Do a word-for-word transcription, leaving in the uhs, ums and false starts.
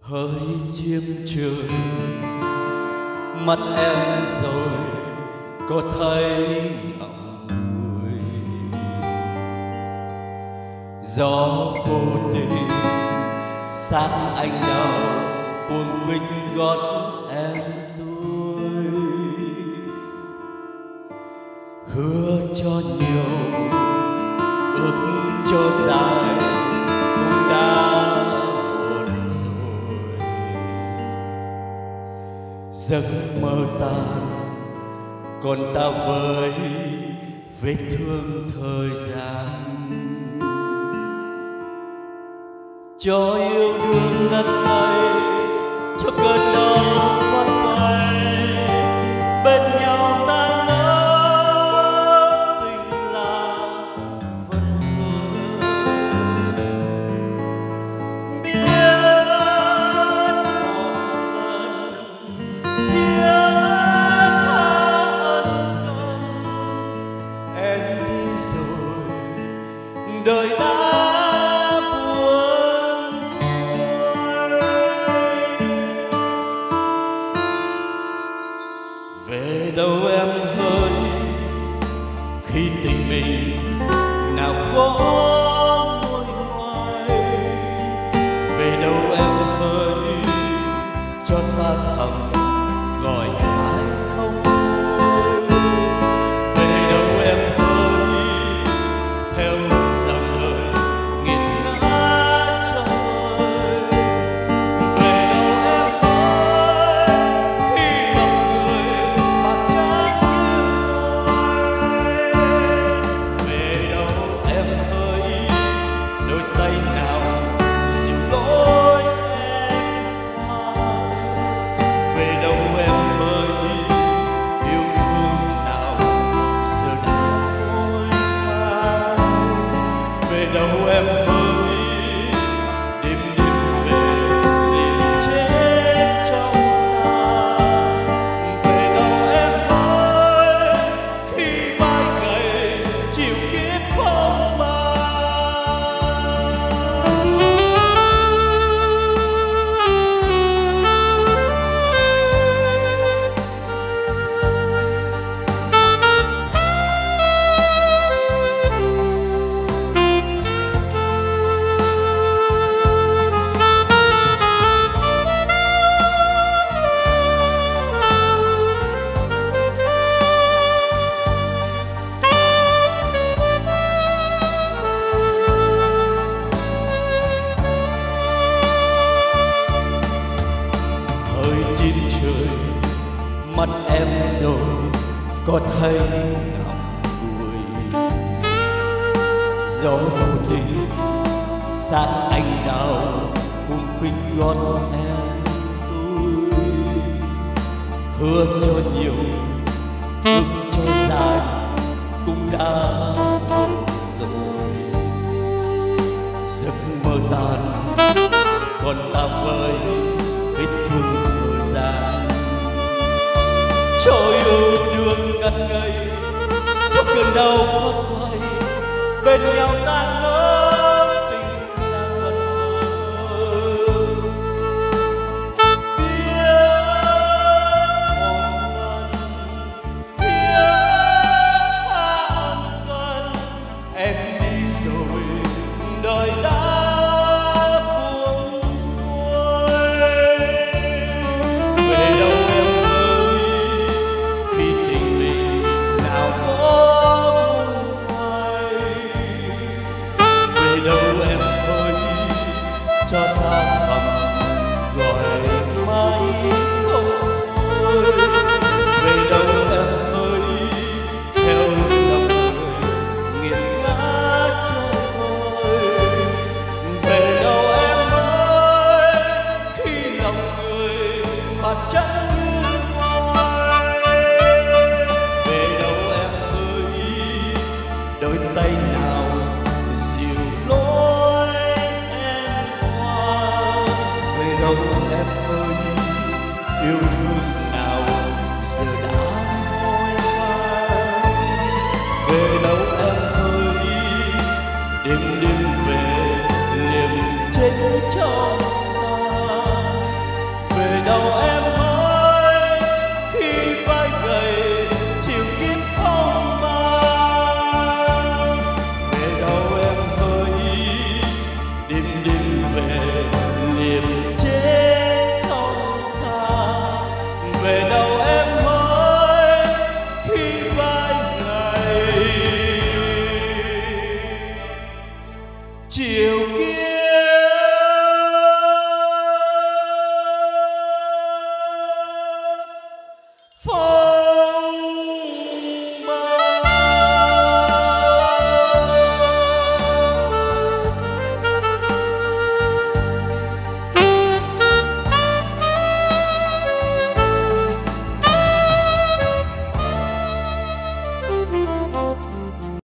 hỡi chim trời, mắt em rồi có thấy ngậm ngùi. Gió vô tình sáng anh đào cuồng vinh gót em tôi, hứa cho nhiều ước cho dài cũng đã buồn rồi. Giấc mơ tan còn ta với vết thương thời gian, cho yêu đương ngất ngây, cho cơn đau vắt bay bên nhau ta ngỡ tình là vẫn mơ. Biết một lần thiết tha ân cần, em đi rồi đời ta về đâu em hỡi, khi tình mình nào có môi ngoài. Về đâu em hỡi, cho ta thầm gọi mãi không thôi. Về đâu em hỡi, theo dòng đời nghiêng ngã trời. Về đâu em hỡi, khi lòng người bạc trắng như vôi. Về đâu em hỡi, đôi tay nào dìu lối em qua. Về đâu em hỡi, yêu thương nào giờ đã phôi phai. Về đâu em hỡi, đêm đêm về đêm chết trong ta. Về đâu em hỡi, khi vai gầy chịu kiếp phong ba. Hỡi chim trời, mắt em rồi có thấy ngậm ngùi. Gió vô tình sáng anh đào cùng vinh gót em tôi, hứa cho nhiều ước cho dài cũng đã buồn rồi. Giấc mơ tan còn ta với vết thương thời gian, cho yêu đương ngất ngây, cho cơn đau vắt quay bên nhau ta ngỡ tình là vẫn mơ. Biết một lần thiết tha ân cần, em đi rồi đời đã buông xuôi. Về đâu em ơi, khi tình mình nào có môi ngoài. Về đâu em ơi, cho ta thầm gọi mãi không thôi. Về đâu em ơi, theo dòng đời nghiêng ngã trôi. Về đâu em ơi, khi lòng người bạc trắng như vôi. Về đâu em ơi, đôi tay nào dìu lối em qua. Về đâu em ơi, yêu thương nào giờ đã phôi phai. Về đâu em ơi, đêm đêm về liềm chết trong ta. phố